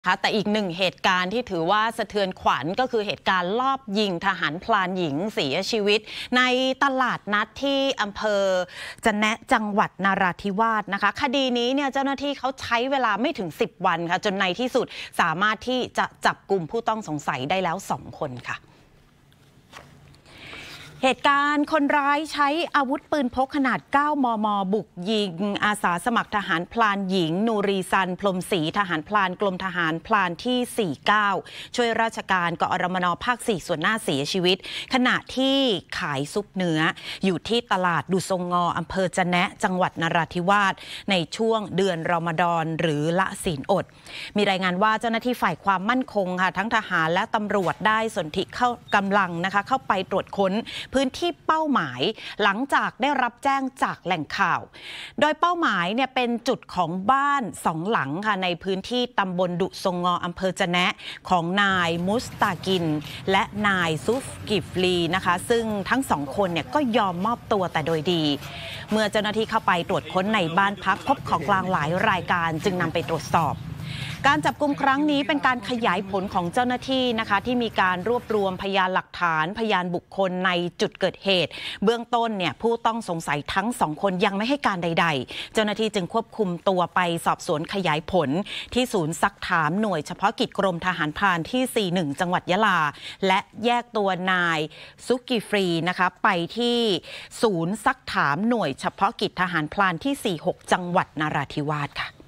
แต่อีกหนึ่งเหตุการณ์ที่ถือว่าสะเทือนขวัญก็คือเหตุการณ์ลอบยิงทหารพลานหญิงเสียชีวิตในตลาดนัดที่อำเภอจะแนะจังหวัดนราธิวาสนะคะคดีนี้เนี่ยเจ้าหน้าที่เขาใช้เวลาไม่ถึง10 วันค่ะจนในที่สุดสามารถที่จะจับกลุ่มผู้ต้องสงสัยได้แล้ว2 คนค่ะเหตุการณ์คนร้ายใช้อาวุธปืนพกขนาด 9 มม. บุกยิงอาสาสมัครทหารพลานหญิงนูรีซันพรหมศรีทหารพลานกรมทหารพลานที่ 49 ช่วยราชการกอรมน.ภาค 4 ส่วนหน้าเสียชีวิตขณะที่ขายซุปเนื้ออยู่ที่ตลาดดุทรงงออำเภอจะแนะจังหวัดนราธิวาสในช่วงเดือนรอมฎอนหรือละศีลอดมีรายงานว่าเจ้าหน้าที่ฝ่ายความมั่นคงค่ะทั้งทหารและตำรวจได้สนธิกำลังนะคะเข้าไปตรวจค้นพื้นที่เป้าหมายหลังจากได้รับแจ้งจากแหล่งข่าวโดยเป้าหมายเนี่ยเป็นจุดของบ้าน2 หลังค่ะในพื้นที่ตำบลดุทรงงออำเภอจะแนะของนายมุสตากินและนายซุฟกิฟลีนะคะซึ่งทั้ง2 คนเนี่ยก็ยอมมอบตัวแต่โดยดีเมื่อเจ้าหน้าที่เข้าไปตรวจค้นในบ้านพักพบของกลางหลายรายการจึงนำไปตรวจสอบการจับกุมครั้งนี้เป็นการขยายผลของเจ้าหน้าที่นะคะที่มีการรวบรวมพยานหลักฐานพยานบุคคลในจุดเกิดเหตุเบื้องต้นเนี่ยผู้ต้องสงสัยทั้ง2 คนยังไม่ให้การใดๆเจ้าหน้าที่จึงควบคุมตัวไปสอบสวนขยายผลที่ศูนย์ซักถามหน่วยเฉพาะกิจกรมทหารพรานที่ 41 จังหวัดยะลาและแยกตัวนายซุกิฟรีนะคะไปที่ศูนย์ซักถามหน่วยเฉพาะกิจทหารพรานที่ 46 จังหวัดนราธิวาสค่ะ